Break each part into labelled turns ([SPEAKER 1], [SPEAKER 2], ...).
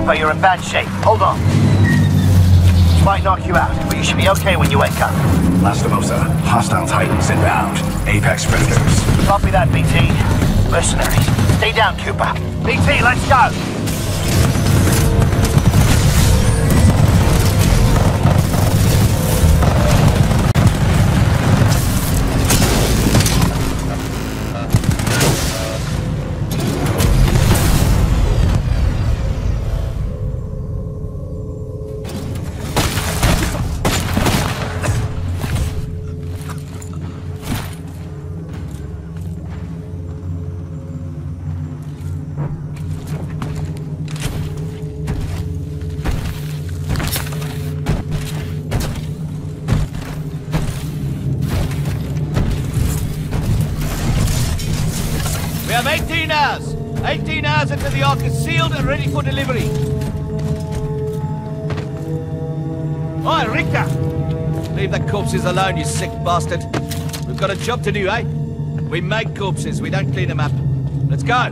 [SPEAKER 1] Cooper, you're in bad shape. Hold on. Might knock you out, but you should be okay when you wake up.
[SPEAKER 2] Lastimosa, hostile Titans inbound. Apex predators.
[SPEAKER 1] Copy that, BT. Mercenaries. Stay down, Cooper. BT, let's go!
[SPEAKER 3] We have 18 hours. 18 hours until the Ark is sealed and ready for delivery. Oi, Richter! Leave the corpses alone, you sick bastard. We've got a job to do, eh? We make corpses, we don't clean them up. Let's go!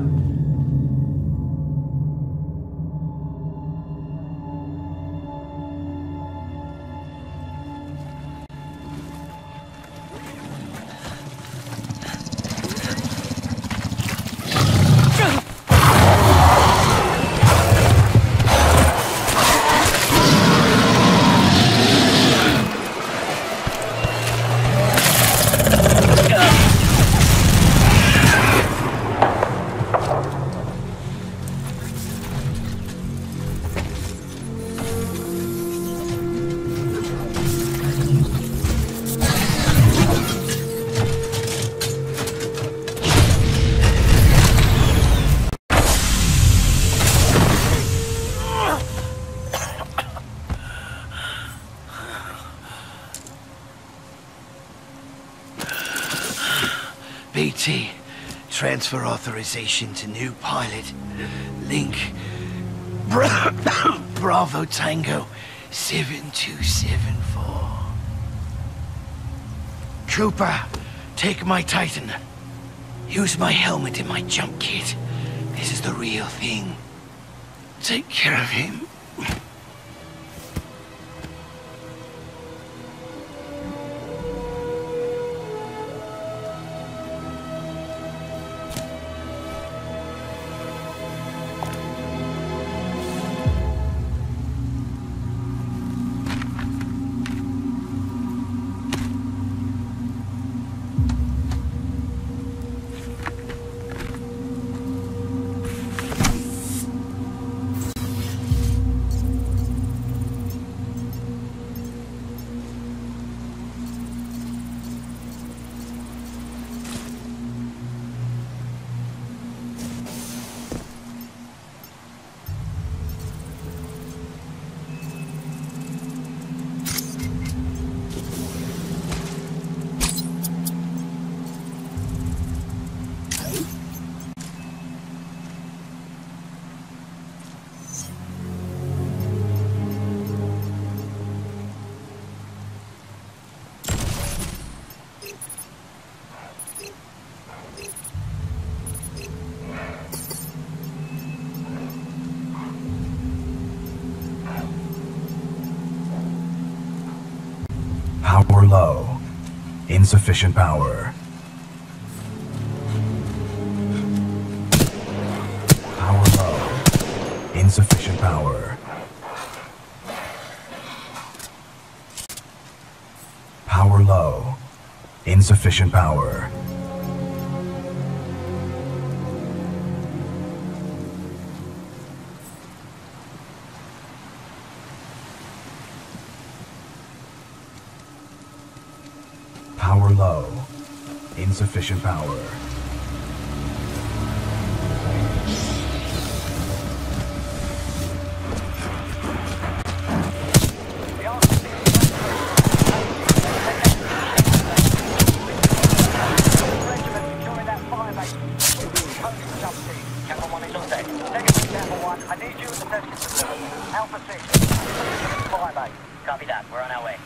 [SPEAKER 1] BT, transfer authorization to new pilot. Link, Bravo Tango 7274. Cooper, take my Titan. Use my helmet and my jump kit. This is the real thing. Take care of him.
[SPEAKER 2] Power low. Insufficient power. Power low. Insufficient power. Power low. Insufficient power. Power low. Insufficient power.
[SPEAKER 1] Copy that. We're on our way.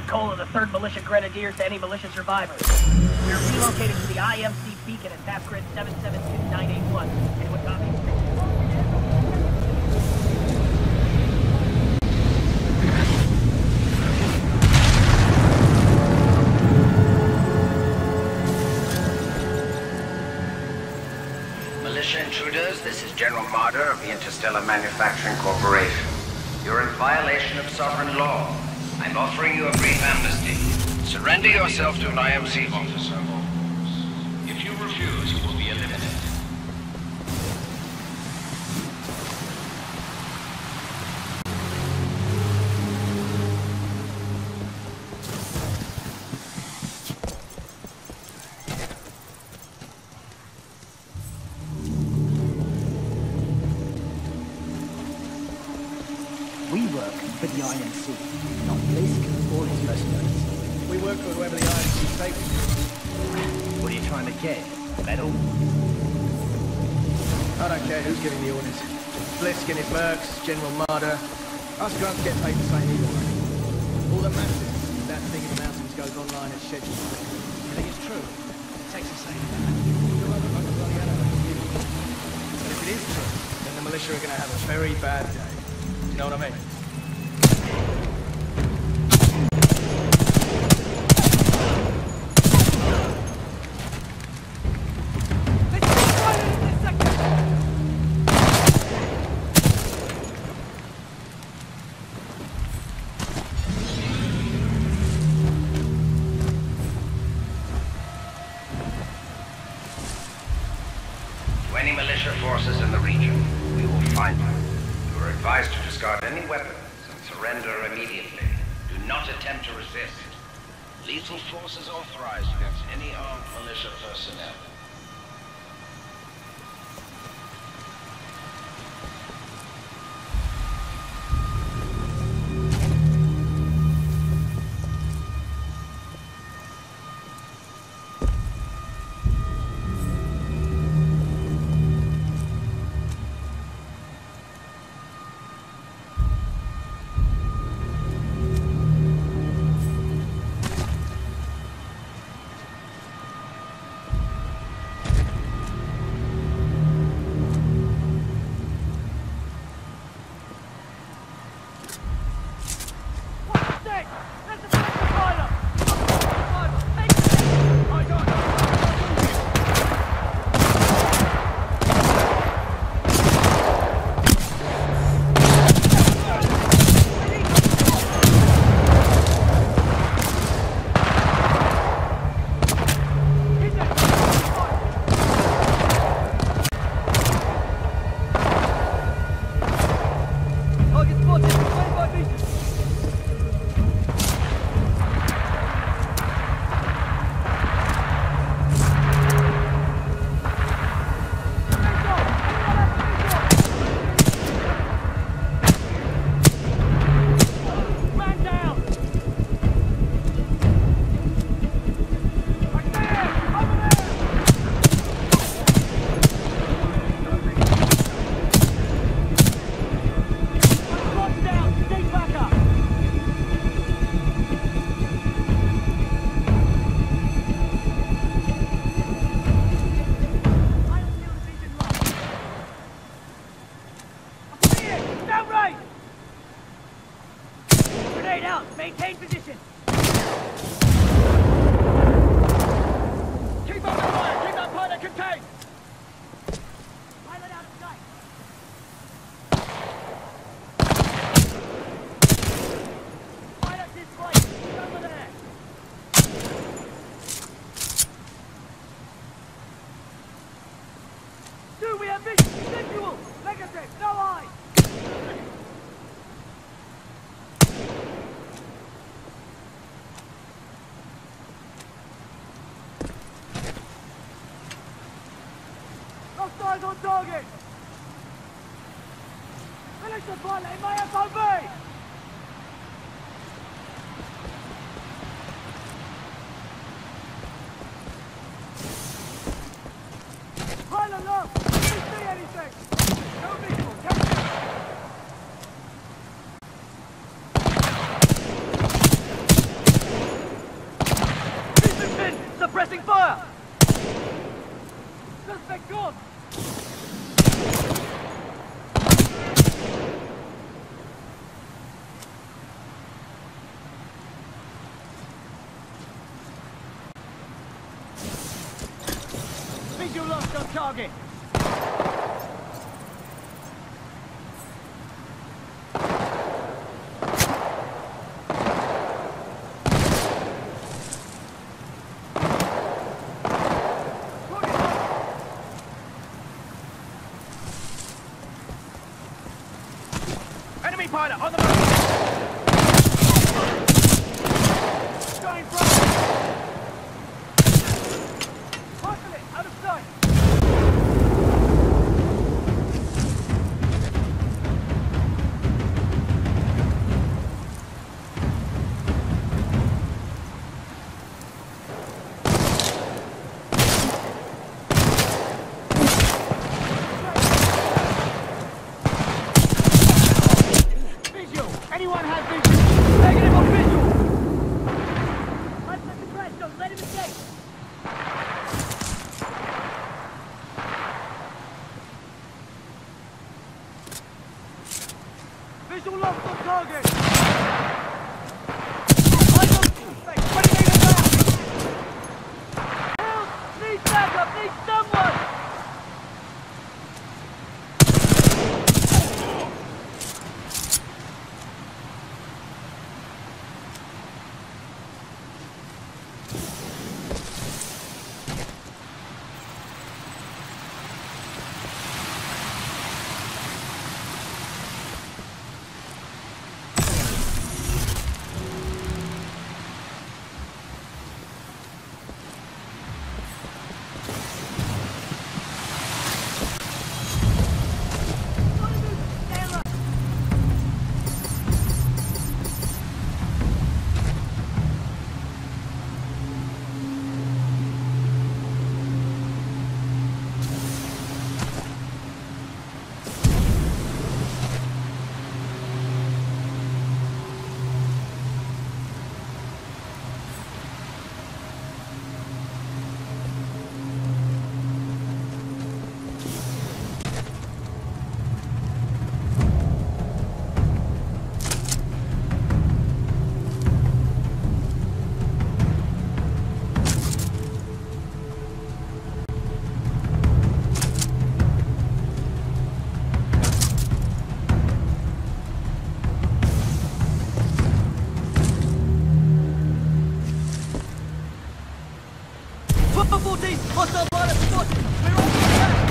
[SPEAKER 4] Cole of the 3rd Militia Grenadiers to any militia survivors. We're relocating to the IMC beacon at task grid 772981. Anyone copy?
[SPEAKER 5] Militia intruders, this is General Marder of the Interstellar Manufacturing Corporation. You're in violation of sovereign law. I'm offering you a brief amnesty. Surrender yourself to an IMC officer. If you refuse, you will be eliminated.
[SPEAKER 6] We work for the IMC, not Blisk or his mercenaries.
[SPEAKER 7] We work for whoever the IMC takes.
[SPEAKER 6] What are you trying to get? Medal?
[SPEAKER 7] I don't care who's giving the orders. Blisk and his mercs, General Marder. Us grunts get paid the same either way. All that matters is that thing in the mountains goes online as scheduled. You think it's true? Texas saying that. But if it is true, then the militia are going to have a very bad day. You know what I mean?
[SPEAKER 5] To any militia forces in the region, we will find them. You are advised to discard any weapons and surrender immediately. Do not attempt to resist. Lethal force is authorized against any armed militia personnel.
[SPEAKER 4] Maintain position.
[SPEAKER 7] Keep up the fire! Keep that pilot contained!
[SPEAKER 4] Pilot out of sight. Pilot displaced. He's over there. Dude, we have vision. Visual. Negative. No eyes. Hostiles on target! Finish the pilot in my FOV! Pilot look! Do you see anything? No visual, take it!
[SPEAKER 7] target. Enemy pilot on the move! Going from Parking it, out of sight! Visual! Anyone has visual? Negative on visual!
[SPEAKER 4] I've set the crash zone. Let him escape.
[SPEAKER 7] Visual locked on target! I don't suspect 20 meters back!
[SPEAKER 4] Help! Need backup! Need someone!
[SPEAKER 3] Papa 14! Hostile pilot spotted! We're on the attack!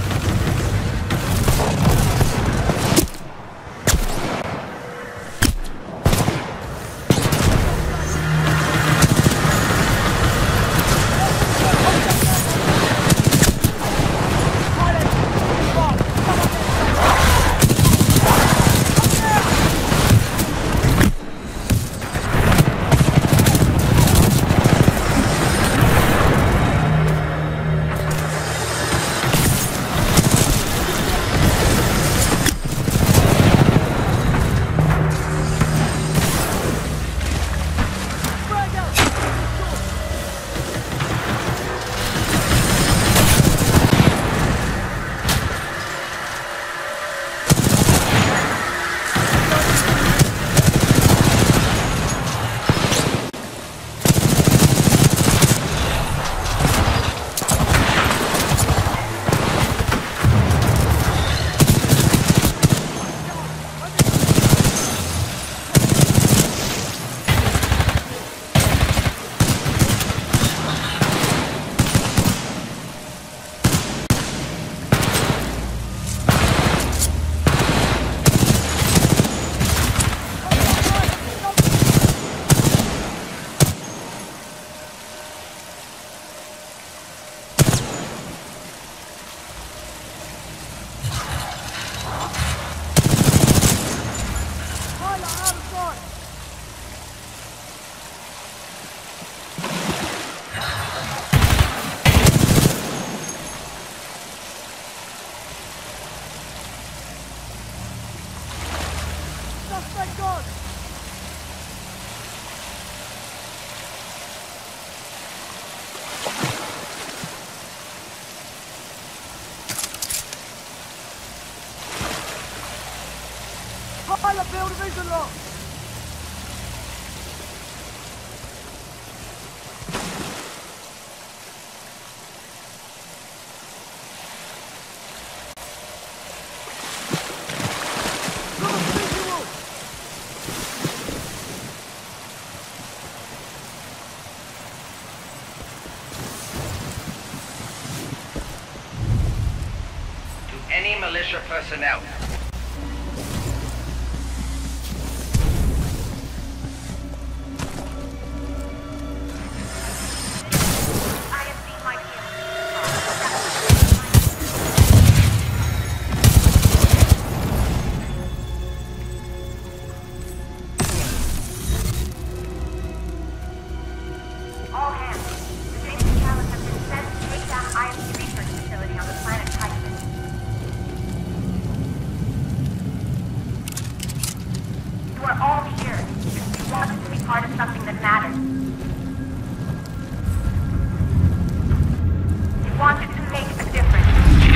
[SPEAKER 7] Pilot build vision lock!
[SPEAKER 5] personnel.
[SPEAKER 8] All hands. The James Chalice has been sent to take down IMC research facility on the planet Titan. You are all here. You wanted to be part of something that matters. You wanted to make a difference.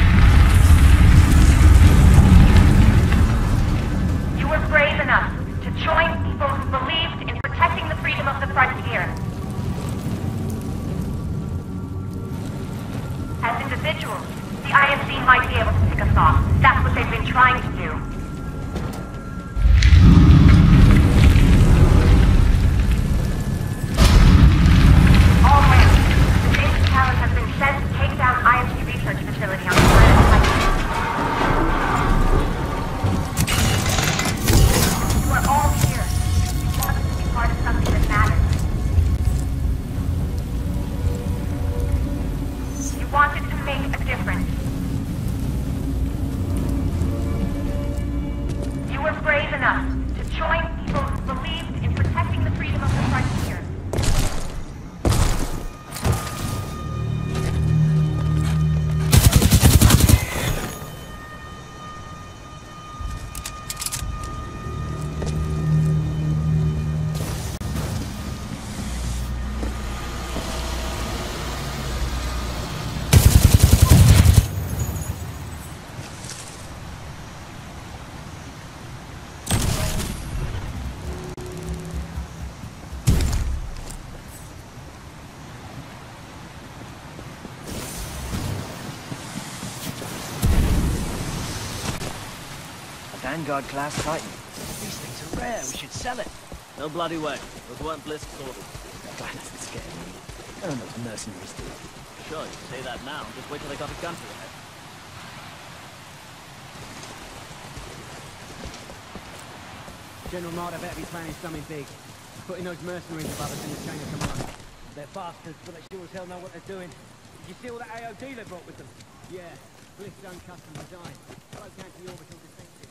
[SPEAKER 8] You were brave enough to join people who believed in protecting the freedom of the frontier. As individuals, the IMC might be able to pick us off. That's what they've been trying to do. All hands. The James Chalice has been sent to take down IMC research facility on the planet Titan. You are all here. You want to be part of something that matters. You wanted to make a difference. You were brave enough to join people who believed in protecting the freedom of the frontier.
[SPEAKER 6] Vanguard class Titan. These things are rare. We should sell it.
[SPEAKER 3] No bloody way. Those weren't Blisk's orders.
[SPEAKER 6] God, that's scared me. I don't know what mercenaries do.
[SPEAKER 3] Sure, you say that now. Just wait till they got a gun to your head.
[SPEAKER 9] General Marder better be planning something big. Putting those mercenaries above us in the chain of command. They're bastards, but they sure as hell know what they're doing. Did you see all that AOD they brought with them? Yeah, Blisk's own custom design. Broke anti-orbital defenses.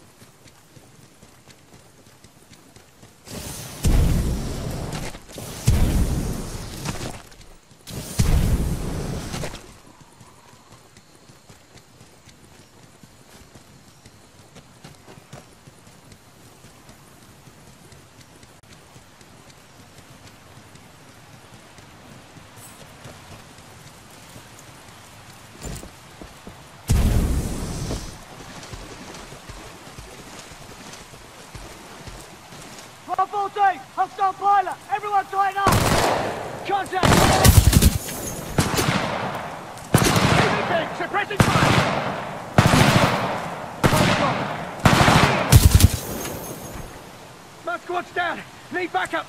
[SPEAKER 7] Hostile pilot! Everyone tighten up! Contact! Everything! Suppressing fire! My squad's down! Need backup!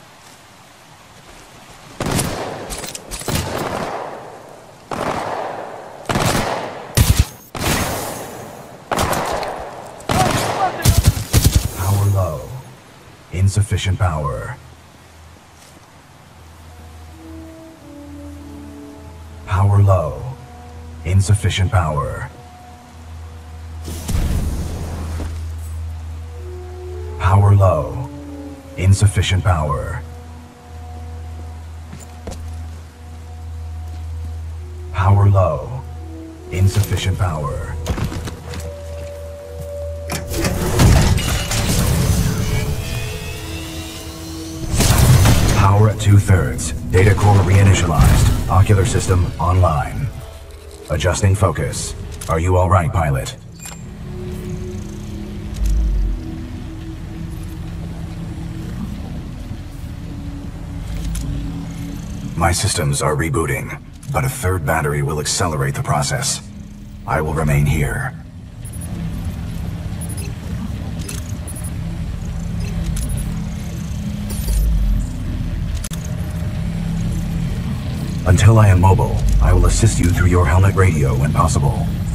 [SPEAKER 2] Power low. Insufficient power. Power low. Insufficient power. Power low. Insufficient power. Power low. Insufficient power. Power at 2/3. Data core reinitialized. Ocular system online. Adjusting focus. Are you all right, pilot? My systems are rebooting, but a third battery will accelerate the process. I will remain here. Until I am mobile, I will assist you through your helmet radio when possible.